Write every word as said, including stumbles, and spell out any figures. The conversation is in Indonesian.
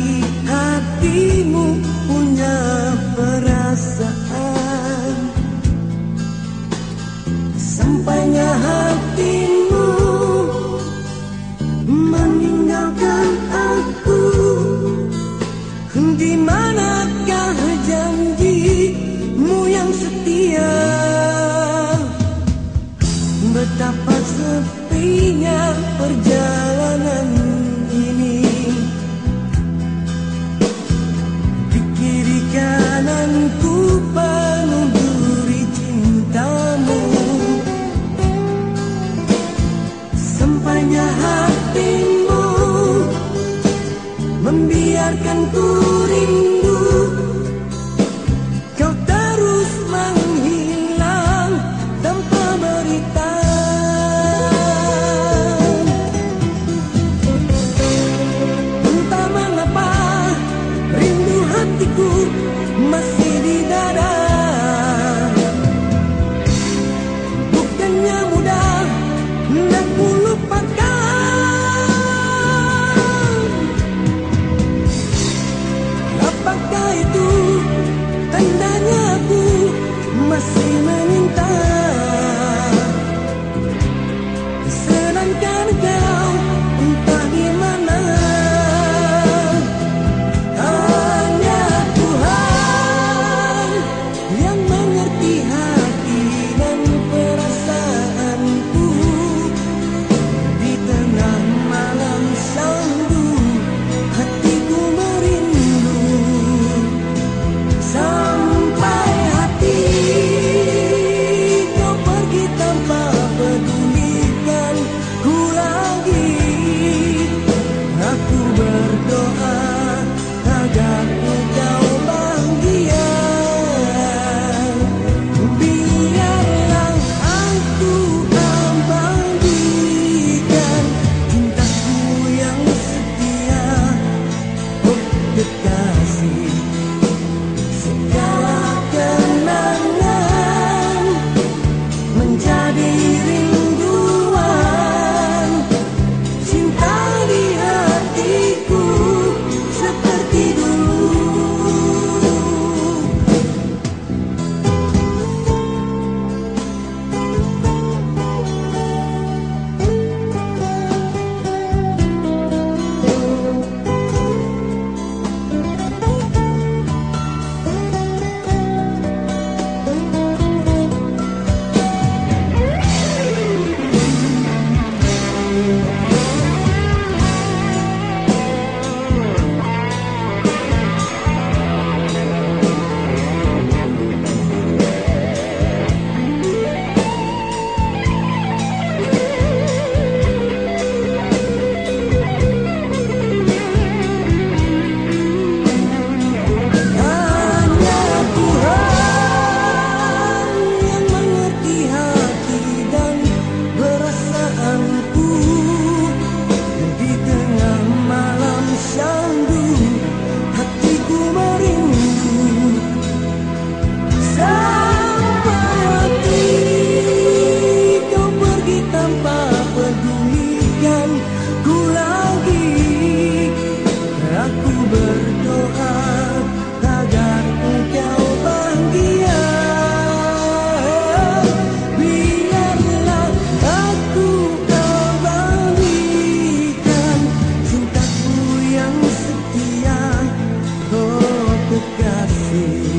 hatimu punya perasaan. Sampainya hatimu meninggalkan aku, di manakah janjimu yang setia? Betapa sepinya perjalanan ini, di kiri kananku penuh duri cintamu. Sampainya hatimu membiarkan ku rindu, kau terus menghilang tanpa berita. Entah mengapa rindu hatiku masih di dada. Bukannya mudah hendak ku lupakan. Apakah itu tandanya aku masih meminta, sedangkan kau entah di mana? Hanya Tuhan yang mengerti hati dan perasaanku, di tengah malam sandu hatiku merindu. Sampai hati kau pergi tanpa pedulikan ku lagi. Aku berdoa agar engkau bahagia. Biarlah aku abadikan cintaku yang setia, oh kekasih. Segala kenangan menjadi rinduan, cinta di hatiku seperti dulu. Cintaku yang setia, oh kekasih.